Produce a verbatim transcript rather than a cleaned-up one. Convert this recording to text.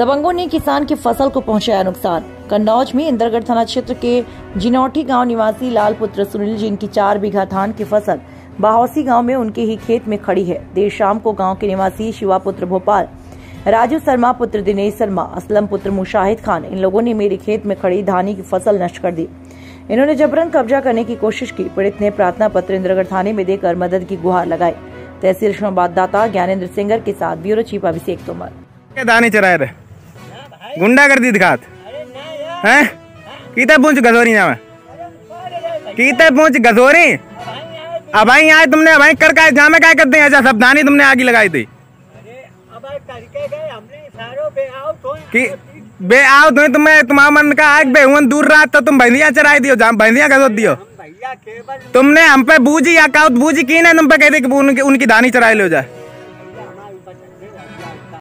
दबंगों ने किसान की फसल को पहुंचाया नुकसान। कन्नौज में इंद्रगढ़ थाना क्षेत्र के जिनौठी गांव निवासी लाल पुत्र सुनील, जिनकी चार बीघा धान की फसल बाहौसी गांव में उनके ही खेत में खड़ी है। देर शाम को गांव के निवासी शिवा पुत्र भोपाल, राजू शर्मा पुत्र दिनेश शर्मा, असलम पुत्र मुशाहिद खान, इन लोगों ने मेरे खेत में खड़ी धानी की फसल नष्ट कर दी। इन्होंने जबरन कब्जा करने की कोशिश की। पीड़ित ने प्रार्थना पत्र इंद्रगढ़ थाने में देकर मदद की गुहार लगाई। तहसील संवाददाता ज्ञानेंद्र सिंगर के साथ ब्यूरो चीफ अभिषेक तोमर। दाने चराए रे गुंडा कर दी दिखात हैं कीता पूछ गजोरी ना कीता पूछ गजोरी अब भाई आए तुमने भाई कर का जामे क्या करते हैं? ऐसा सब दानी तुमने आगे लगाई थी कि बे आओ तुम्हें तुम्हें तुम्हारा मन का आग बेहुन दूर रहा तो तुम भैंसिया चराई दियो, भैंसिया गजोत दियो तुमने हम पे बूझी या काउत बूझी की ना तुम पे कहते कि उनकी, उनकी दानी चराई लो जाए।